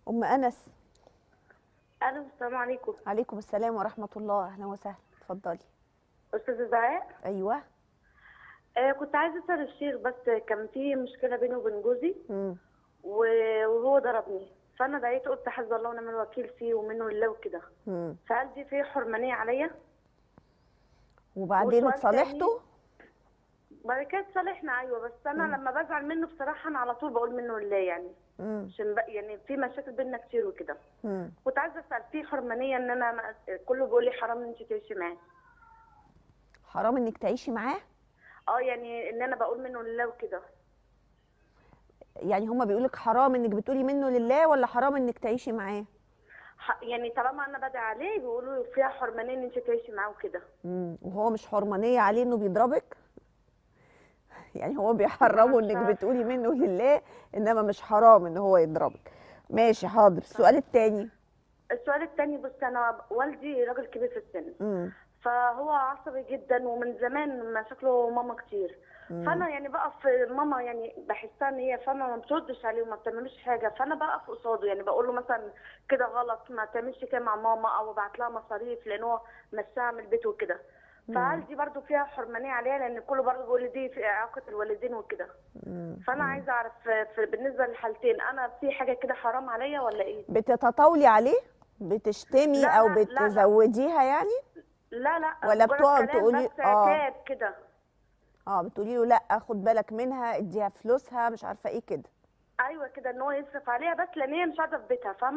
ام انس. الو، السلام عليكم. عليكم السلام ورحمه الله، اهلا وسهلا، اتفضلي. استاذه دعاء. ايوه. كنت عايزه اسال الشيخ، بس كان في مشكله بيني وبين جوزي امم وهو ضربني. فانا دعيت قلت حسبي الله ونعم الوكيل فيه ومنه لله وكده. امم فهل دي فيه حرمانيه عليا؟ وبعدين وسؤال تاني. اتصالحتوا؟ بعد كده اتصالحنا، ايوه، بس انا امم لما بزعل منه بصراحه انا على طول بقول منه لله يعني. امم عشان يعني في مشاكل بينا كتير وكده. امم كنت عايزه اسال في حرمانيه ان انا كله بيقول لي حرام ان انت تعيشي معاه. حرام انك تعيشي معاه؟ يعني ان انا بقول منه لله وكده. يعني هما بيقولك حرام انك بتقولي منه لله، ولا حرام انك تعيشي معاه؟ يعني طالما انا بدعي عليه بيقولوا فيها حرمانيه ان انت تعيشي معاه وكده. وهو مش حرمانيه عليه انه بيضربك؟ يعني هو ما انا بيحرمه مش انك عارفه. بتقولي منه لله، انما مش حرام ان هو يضربك. ماشي، حاضر. السؤال التاني. السؤال التاني، بص، انا والدي راجل كبير في السن. امم فهو عصبي جدا ومن زمان مشاكله ماما كتير. امم فانا يعني بقف ماما، يعني بحسها ان هي فاهمه ما بتردش عليه وما بتعملش حاجه، فانا بقف قصاده يعني بقول له مثلا كده غلط، ما تعملش كده مع ماما، او ابعت لها مصاريف لان هو مشاها من البيت وكده. فهل دي برضو فيها حرمانيه عليها؟ لان كله برضو بيقول لي دي في اعاقه الوالدين وكده. فانا امم عايزه اعرف بالنسبه للحالتين انا في حاجه كده حرام عليا ولا ايه؟ بتتطاولي عليه؟ بتشتمي لا او لا لا لا. بتزوديها يعني؟ لا لا، ولا مجرد بتقعد كلام تقولي بس اه؟ عتاب كده. بتقولي له لا خد بالك منها، اديها فلوسها، مش عارفه ايه كده؟ ايوه كده، ان هو يصرف عليها بس لان هي مش قاعده في بيتها، فاهمه؟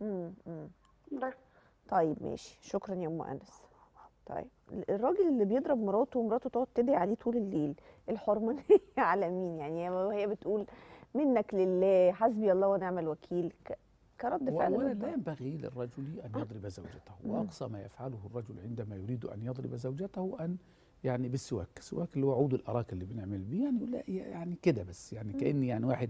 امم بس. طيب ماشي، شكرا يا ام انس. طيب، الراجل اللي بيضرب مراته ومراته تقعد تدعي عليه طول الليل، الحرمانيه على مين؟ يعني هي بتقول منك لله، حسبي الله ونعم الوكيل، كرد هو فعل أولا لا للمرأة. ينبغي للرجل أن يضرب زوجته، وأقصى ما يفعله الرجل عندما يريد أن يضرب زوجته أن يعني بالسواك، السواك اللي هو عود الأراك اللي بنعمل بيه، يعني يقول لها يعني كده بس، يعني كأن يعني واحد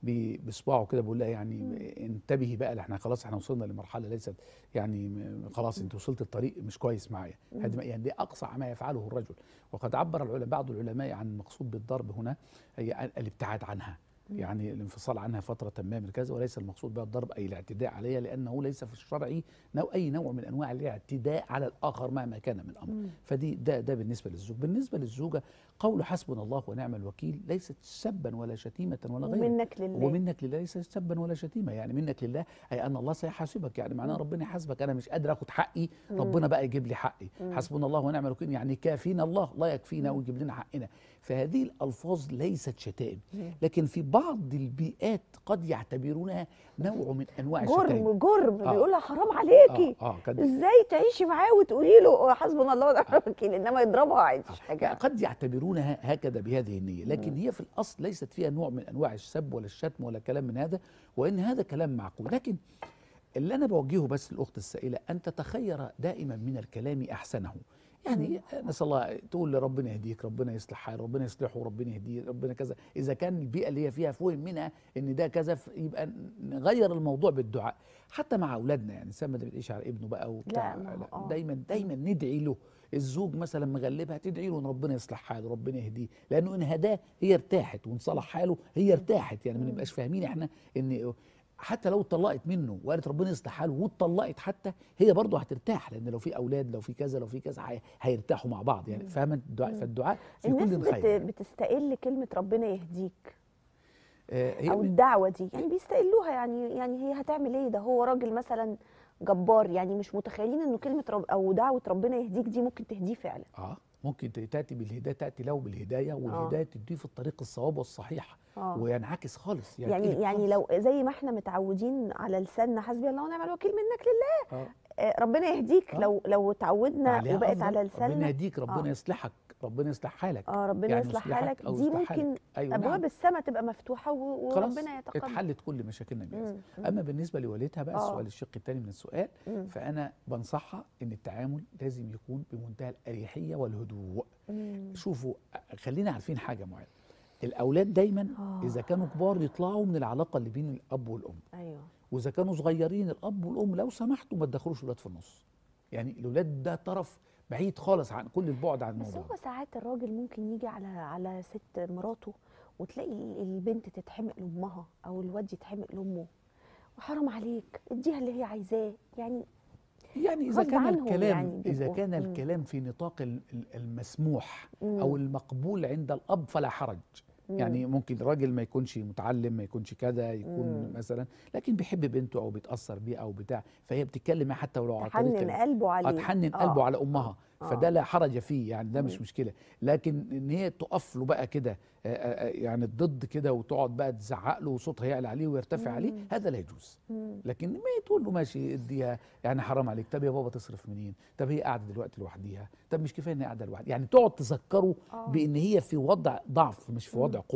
بصباعه كده بيقول لها يعني انتبهي بقى، احنا خلاص احنا وصلنا لمرحلة ليست يعني خلاص انت وصلت الطريق مش كويس معايا. يعني دي أقصى ما يفعله الرجل. وقد عبر بعض العلماء عن المقصود بالضرب هنا هي الابتعاد عنها، يعني الانفصال عنها فترة ما من كذا، وليس المقصود بها الضرب أي الاعتداء عليها، لأنه ليس في الشرع أي نوع من أنواع الاعتداء على الآخر مهما كان من أمر. فدي ده بالنسبة للزوج. بالنسبة للزوجة قول حسبنا الله ونعم الوكيل ليست سبا ولا شتيمة ولا غيره. ومنك لله. ومنك لله ليست سبا ولا شتيمة، يعني منك لله أي أن الله سيحاسبك، يعني معناه ربنا يحاسبك، أنا مش قادر آخد حقي، ربنا بقى يجيب لي حقي. حسبنا الله ونعم الوكيل يعني كافينا الله، لا يكفينا ويجيب لنا حقنا. فهذه الألفاظ ليست شتائم، لكن في بعض البيئات قد يعتبرونها نوع من انواع الشتائم. جرم اه بيقولها حرام عليكي، قد ازاي تعيشي معاه وتقولي له حسبنا الله ونعم الوكيل، انما يضربها عادي مش حاجه لا، يعني. قد يعتبرونها هكذا بهذه النية، لكن هي في الأصل ليست فيها نوع من أنواع السب ولا الشتم ولا كلام من هذا، وإن هذا كلام معقول. لكن اللي أنا بوجهه بس الأخت السائلة أن تتخير دائما من الكلام أحسنه. يعني نسأل الله تقول لربنا يهديك، ربنا يصلح حال، ربنا يصلحه، ربنا يهديه، ربنا كذا. إذا كان البيئة اللي هي فيها فهم منها إن ده كذا، يبقى نغير الموضوع بالدعاء. حتى مع أولادنا، يعني الإنسان ما بيدعيش على ابنه بقى لا، وبتاع، ما لا، هو دايما ندعي له. الزوج مثلا مغلبها تدعي له ان ربنا يصلح حاله، ربنا يهديه، لانه ان هداه هي ارتاحت، وان صلح حاله هي ارتاحت. يعني ما نبقاش فاهمين احنا ان حتى لو اتطلقت منه وقالت ربنا يصلح حاله واتطلقت، حتى هي برضه هترتاح، لان لو في اولاد، لو في كذا، لو في كذا، هيرتاحوا مع بعض. يعني فاهمه الدعاء؟ فالدعاء في الناس كل خير يعني. بتستقل كلمه ربنا يهديك هي او الدعوه دي، يعني بيستقلوها، يعني هي هتعمل ايه؟ ده هو راجل مثلا جبار، يعني مش متخيلين انه كلمه رب او دعوه ربنا يهديك دي ممكن تهديه فعلا. ممكن تاتي بالهدايه، تاتي له بالهدايه، اه والهدايه تديه في الطريق الصواب والصحيح، اه وينعكس خالص، يعني ينقلب يعني خالص. لو زي ما احنا متعودين على لساننا حسبي الله ونعم الوكيل منك لله، اه ربنا يهديك، اه لو اتعودنا عليها وبقت افضل، على ربنا لساننا. يهديك، اه ربنا يصلحك، ربنا يصلح حالك، ربنا يعني يصلح حالك، يصلحك او دي يصلح ممكن حالك. ايوه نعم. ابواب السماء تبقى مفتوحه خلاص وربنا يتقبل. اتحلت كل مشاكلنا بهذا. مم. اما بالنسبه لوالدها بقى، اه السؤال الشق الثاني من السؤال، مم. فانا بنصحها ان التعامل لازم يكون بمنتهى الاريحيه والهدوء. مم. شوفوا، خلينا عارفين حاجه معينه، الاولاد دايما اه اذا كانوا كبار يطلعوا من العلاقه اللي بين الاب والام، ايوه. واذا كانوا صغيرين الاب والام لو سمحتوا ما تدخلوش الاولاد في النص. يعني الاولاد ده طرف بعيد خالص عن كل البعد عن بس الموضوع هو ده. ساعات الراجل ممكن يجي على ست مراته، وتلاقي البنت تتحمق لامها او الواد يتحمق لامه، وحرام عليك اديها اللي هي عايزاه يعني. يعني إذا غصب كان عنهم الكلام يعني إذا بيبقوا. كان الكلام في نطاق المسموح أو مم. المقبول عند الأب فلا حرج. مم. يعني ممكن الراجل ما يكونش متعلم، ما يكونش كذا، يكون مم. مثلا لكن بيحب بنته أو بيتأثر بيه أو بتاع، فهي بتتكلم معاه حتى ولو على طريقة تحنن قلبه عليه. تحنن قلبه على أمها، فده اه. لا حرج فيه، يعني ده مش مم. مشكلة. لكن إن هي تقف له بقى كده يعني الضد كده، وتقعد بقى تزعق له وصوتها يعلى عليه ويرتفع عليه، مم. هذا لا يجوز. مم. لكن ما تقول له ماشي اديها، يعني حرام عليك، طب يا بابا تصرف منين، طب هي قاعده دلوقتي لوحديها، طب مش كفايه ان هي قاعده لوحدها، يعني تقعد تذكره اه. بان هي في وضع ضعف مش في مم. وضع قوة.